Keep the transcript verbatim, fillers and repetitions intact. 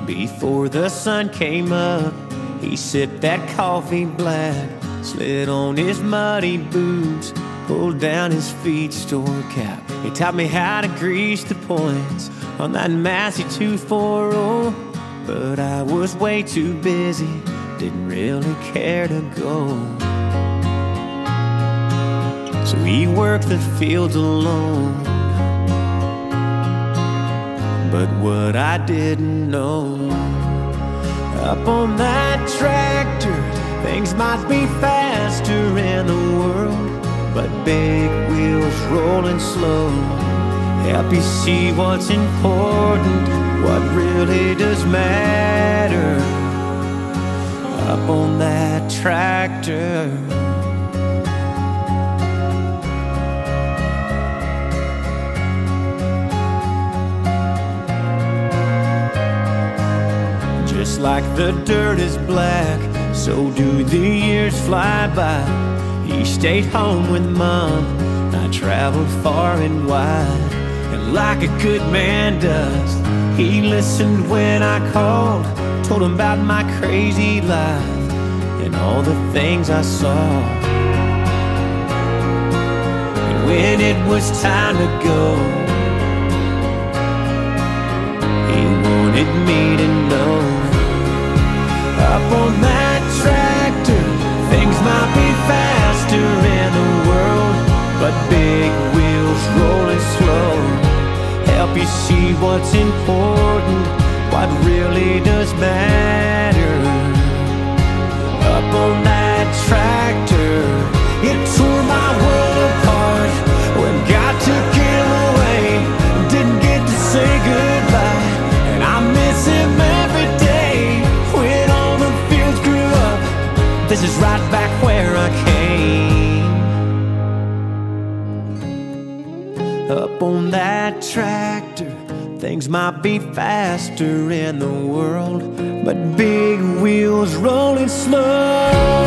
Before the sun came up, he sipped that coffee black, slid on his muddy boots, pulled down his feed store cap. He taught me how to grease the points on that Massey two forty, but I was way too busy, didn't really care to go. So he worked the fields alone. But what I didn't know, up on that tractor, things might be faster in the world, but big wheels rolling slow help you see what's important, what really does matter. Up on that tractor, just like the dirt is black, so do the years fly by. He stayed home with Mom, I traveled far and wide. And like a good man does, he listened when I called, told him about my crazy life and all the things I saw. And when it was time to go, he wanted me to know, up on that tractor, things might be faster in the world, but big wheels rolling slow help you see what's important, what really does matter. Up on that tractor, it tore my world apart when God took him away, didn't get to say goodbye, and I miss him every day. When all the fields grew up, this is right back where I came. Up on that tractor, things might be faster in the world, but big wheels rolling slow